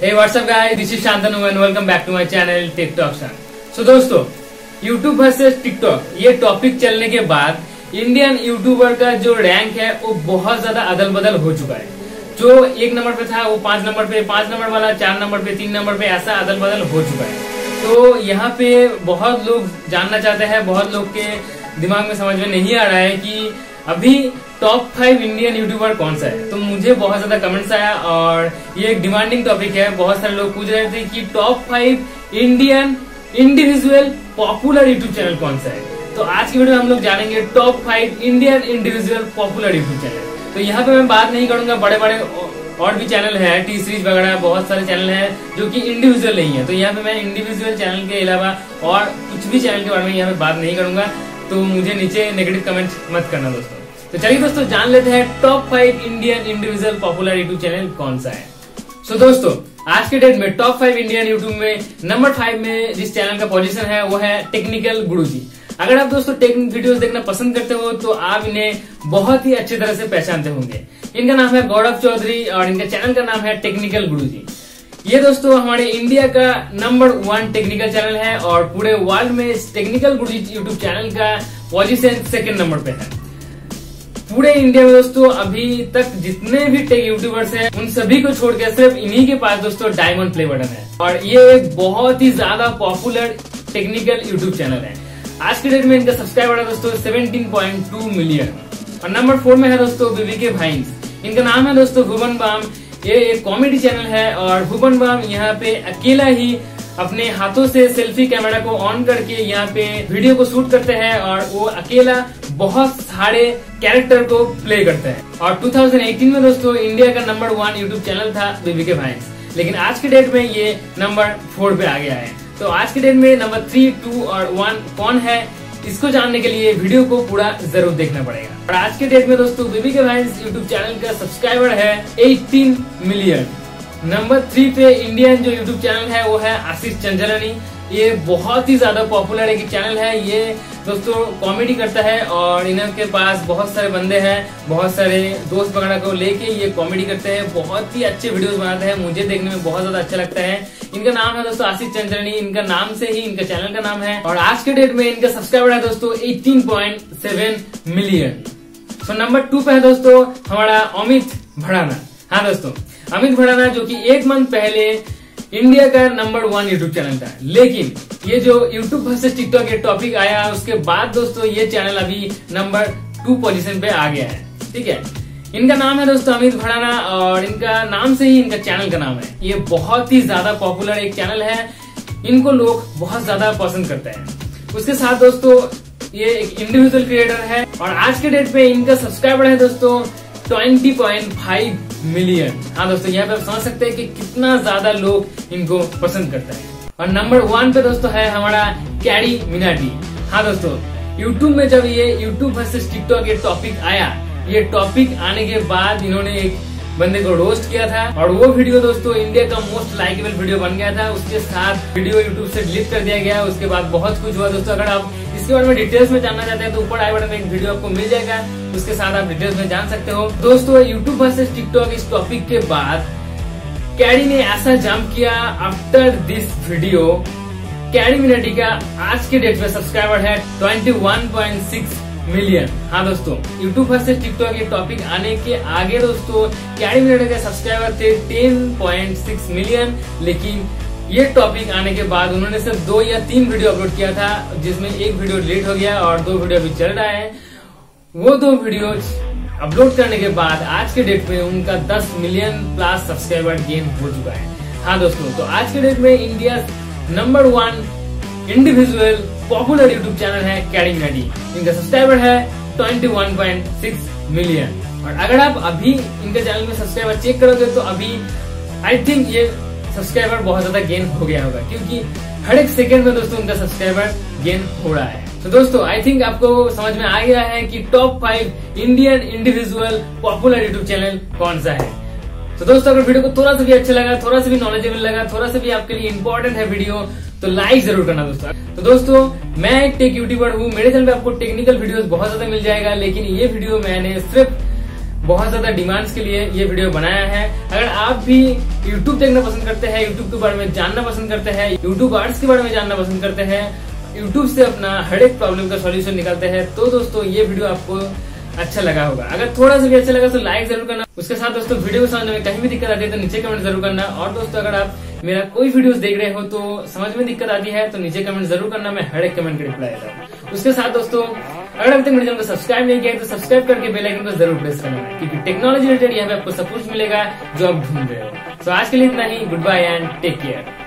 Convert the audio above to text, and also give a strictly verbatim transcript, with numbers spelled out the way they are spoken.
Hey, what's up guys? This is Shantanu and welcome back to my channel TikTok Shan. So दोस्तों, YouTube versus TikTok ये topic चलने के बाद Indian YouTuber का जो rank है वो बहुत ज्यादा अदल बदल हो चुका है। जो एक नंबर पे था वो पांच नंबर पे, पांच नंबर वाला चार नंबर पे, तीन नंबर पे, ऐसा अदल बदल हो चुका है। तो यहाँ पे बहुत लोग जानना चाहते हैं, बहुत लोग के दिमाग में समझ में नहीं आ रहा है कि अभी टॉप फाइव इंडियन यूट्यूबर कौन सा है। तो मुझे बहुत ज्यादा कमेंट्स आया और ये एक डिमांडिंग टॉपिक है। बहुत सारे लोग पूछ रहे थे कि top five Indian individual popular YouTube channel कौन सा है। तो आज की वीडियो में हम लोग जानेंगे top five Indian individual popular YouTube channel. तो यहाँ पे मैं बात नहीं करूंगा, बड़े बड़े और भी चैनल है, टी सीरीज वगैरह बहुत सारे चैनल हैं जो कि इंडिविजुअल नहीं है। तो यहाँ पे मैं इंडिविजुअल चैनल के अलावा और कुछ भी चैनल के बारे में यहाँ पे बात नहीं करूंगा। तो मुझे नीचे नेगेटिव कमेंट मत करना दोस्तों। तो चलिए दोस्तों जान लेते हैं top five Indian individual popular YouTube channel कौन सा है। सो so, दोस्तों आज के डेट में टॉप फाइव इंडियन यूट्यूब में नंबर फाइव में जिस चैनल का पोजीशन है वो है टेक्निकल गुरुजी। अगर आप दोस्तों टेक्निक वीडियोस देखना पसंद करते हो तो आप इन्हें बहुत ही अच्छी तरह से पहचानते होंगे। इनका नाम है गौरव चौधरी और इनका चैनल का नाम है टेक्निकल गुरुजी। ये दोस्तों हमारे इंडिया का नंबर वन टेक्निकल चैनल है और पूरे वर्ल्ड में इस टेक्निकल गुरुजी यूट्यूब चैनल का पोजीशन सेकंड नंबर पे है। पूरे इंडिया में दोस्तों अभी तक जितने भी टेक यूट्यूबर्स हैं उन सभी को छोड़ के सिर्फ इन्हीं के पास दोस्तों डायमंड प्ले बटन है और ये एक बहुत ही ज्यादा पॉपुलर टेक्निकल यूट्यूब चैनल है। आज के डेट में इनका सब्सक्राइबर है दोस्तों सेवनटीन पॉइंट टू मिलियन। और नंबर फोर में है दोस्तों बीबीके भाइंस। इनका नाम है दोस्तों भुवन बाम। ये एक कॉमेडी चैनल है और भुवन बाम यहाँ पे अकेला ही अपने हाथों से सेल्फी कैमरा को ऑन करके यहाँ पे वीडियो को शूट करते हैं और वो अकेला बहुत सारे कैरेक्टर को प्ले करते हैं। और टू थाउजेंड एटीन में दोस्तों इंडिया का नंबर वन यूट्यूब चैनल था बीबीके भाइंस, लेकिन आज के डेट में ये नंबर फोर पे आ गया है। तो आज के डेट में नंबर थ्री, टू और वन कौन है इसको जानने के लिए वीडियो को पूरा जरूर देखना पड़ेगा। और आज के डेट में दोस्तों बीबीके भाइंस यूट्यूब चैनल का सब्सक्राइबर है एटीन मिलियन। नंबर थ्री पे इंडियन जो यूट्यूब चैनल है वो है आशीष चंचलानी। ये बहुत ही ज्यादा पॉपुलर एक चैनल है। ये दोस्तों कॉमेडी करता है और इनके पास बहुत सारे बंदे हैं, बहुत सारे दोस्त वगैरह को लेके ये कॉमेडी करते हैं, बहुत ही अच्छे वीडियोस बनाते हैं। मुझे देखने में बहुत ज्यादा अच्छा लगता है। इनका नाम है दोस्तों आशीष चंचलानी। इनका नाम से ही इनका चैनल का नाम है और आज के डेट में इनका सब्सक्राइबर है दोस्तों eighteen point seven million. So number two पे है दोस्तों हमारा अमित भड़ाना। हाँ दोस्तों अमित भड़ाना जो कि एक मंथ पहले इंडिया का नंबर वन यूट्यूब चैनल था, लेकिन ये जो यूट्यूब वर्सेस टिकटॉक ये टॉपिक आया उसके बाद दोस्तों ये चैनल अभी नंबर टू पोजीशन पे आ गया है। ठीक है, इनका नाम है दोस्तों अमित भड़ाना और इनका नाम से ही इनका चैनल का नाम है। ये बहुत ही ज्यादा पॉपुलर एक चैनल है, इनको लोग बहुत ज्यादा पसंद करते हैं। उसके साथ दोस्तों ये एक इंडिविजुअल क्रिएटर है और आज के डेट पे इनका सब्सक्राइबर है दोस्तों ट्वेंटी पॉइंट फाइव मिलियन। हाँ दोस्तों यहाँ पे आप समझ सकते हैं कि कितना ज्यादा लोग इनको पसंद करते हैं। और नंबर वन पे दोस्तों है हमारा कैरी मिनाटी। हाँ दोस्तों यूट्यूब में जब ये यूट्यूब वर्सेस टिकटॉक ये टॉपिक आया, ये टॉपिक आने के बाद इन्होंने एक बंदे को रोस्ट किया था और वो वीडियो दोस्तों इंडिया का मोस्ट लाइकेबल वीडियो बन गया था। उसके साथ वीडियो यूट्यूब से डिलीट कर दिया गया। उसके बाद बहुत कुछ हुआ दोस्तों। अगर आप इसके बारे में डिटेल्स में जानना चाहते हैं तो ऊपर आई बटन में एक वीडियो आपको मिल जाएगा, उसके साथ आप डिटेल्स में जान सकते हो। दोस्तों यूट्यूब वर्सेस टिकटॉक इस टॉपिक के बाद कैरी ने ऐसा जंप किया। After this video Carry Minati का आज के डेट में सब्सक्राइबर है twenty one point six million. हाँ दोस्तों यूट्यूब वर्सेस टिकटॉक ये टॉपिक आने के आगे दोस्तों कैरी मिनाटी के सब्सक्राइबर थे टेन पॉइंट सिक्स मिलियन, लेकिन ये टॉपिक आने के बाद उन्होंने सिर्फ दो या तीन वीडियो अपलोड किया था जिसमें एक वीडियो डिलीट हो गया और दो वीडियो अभी चल रहा है। वो दो वीडियो अपलोड करने के बाद आज के डेट में उनका दस मिलियन प्लस सब्सक्राइबर गेन हो चुका है। हाँ दोस्तों तो आज के डेट में India number one individual popular YouTube channel है कैरी मिनाटी। इनका सब्सक्राइबर है twenty one point six million. और अगर आप अभी इनके चैनल में सब्सक्राइबर चेक करोगे तो अभी आई थिंक ये सब्सक्राइबर बहुत ज्यादा गेन हो गया होगा, क्योंकि हर एक सेकंड में दोस्तों उनका सब्सक्राइबर गेन हो रहा है। तो दोस्तों आई थिंक आपको समझ में आ गया है कि top five Indian individual popular YouTube channel कौन सा है। तो दोस्तों अगर वीडियो को थोड़ा सा भी अच्छा लगा, थोड़ा सा भी नॉलेजेबल लगा, थोड़ा सा भी आपके लिए इंपॉर्टेंट है वीडियो, तो लाइक जरूर करना दोस्तों। तो दोस्तों मैं एक टेक यूट्यूबर हूँ, मेरे चैनल पे आपको टेक्निकल वीडियोस बहुत ज्यादा मिल जाएगा, लेकिन ये वीडियो मैंने सिर्फ बहुत ज्यादा डिमांड्स के लिए ये वीडियो बनाया है। अगर आप भी यूट्यूब देखना पसंद करते हैं, यूट्यूब के बारे में जानना पसंद करते हैं, यूट्यूब आर्ट्स के बारे में जानना पसंद करते हैं, यूट्यूब से अपना हर एक प्रॉब्लम का सॉल्यूशन निकालते हैं, तो दोस्तों ये वीडियो आपको अच्छा लगा होगा। अगर थोड़ा सा भी अच्छा लगा तो लाइक जरूर करना। उसके साथ दोस्तों वीडियो को समझने में कहीं भी दिक्कत आती है तो नीचे कमेंट जरूर करना। और दोस्तों अगर आप मेरा कोई वीडियोस देख रहे हो तो समझ में दिक्कत आती है तो नीचे कमेंट जरूर करना, मैं हर एक कमेंट का रिप्लाई दूंगा। उसके साथ दोस्तों अगर अभी तक मेरे चैनल को सब्सक्राइब नहीं किया तो सब्सक्राइब करके बेल आइकन को जरूर प्रेस करना, क्योंकि टेक्नोलॉजी रिलेटेड यहाँ पे आपको सब कुछ मिलेगा जो आप ढूंढ रहे हो। तो आज के लिए इतना ही। Good bye and take care.